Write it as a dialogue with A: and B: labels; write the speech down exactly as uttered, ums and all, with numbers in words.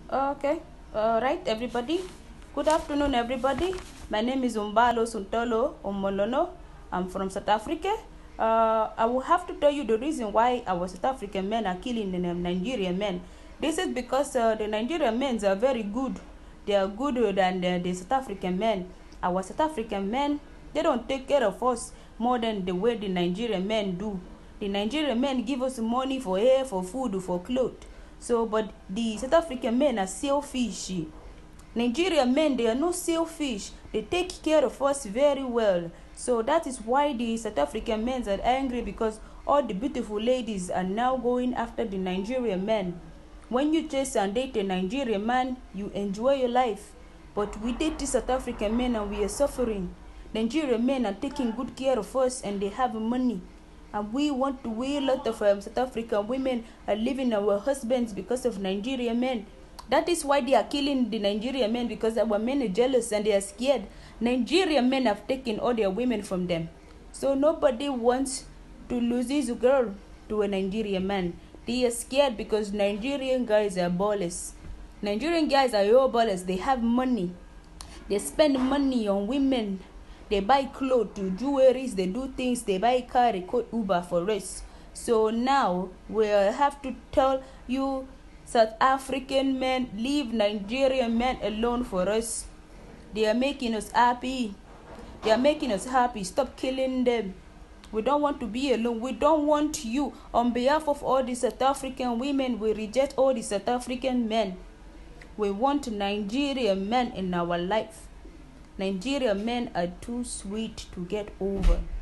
A: Okay, uh, right, everybody. Good afternoon, everybody. My name is Umbalo Suntolo Omolono. I'm from South Africa. Uh, I will have to tell you the reason why our South African men are killing the Nigerian men. This is because uh, the Nigerian men are very good. They are gooder than the, the South African men. Our South African men, they don't take care of us more than the way the Nigerian men do. The Nigerian men give us money for hair, for food, for clothes. So, but the South African men are selfish. Nigerian men, they are not selfish. They take care of us very well. So that is why the South African men are angry, because all the beautiful ladies are now going after the Nigerian men. When you chase and date a Nigerian man, you enjoy your life. But we date the South African men and we are suffering. Nigerian men are taking good care of us and they have money. And we want to, we a lot of um, South African women are leaving our husbands because of Nigerian men. That is why they are killing the Nigerian men, because our men are jealous and they are scared. Nigerian men have taken all their women from them. So nobody wants to lose his girl to a Nigerian man. They are scared because Nigerian guys are ballers. Nigerian guys are your ballers. They have money. They spend money on women. They buy clothes, jewelries, they do things, they buy car, they call Uber for us. So now we have to tell you, South African men, leave Nigerian men alone for us. They are making us happy. They are making us happy. Stop killing them. We don't want to be alone. We don't want you. On behalf of all the South African women, we reject all the South African men. We want Nigerian men in our life. Nigerian men are too sweet to get over.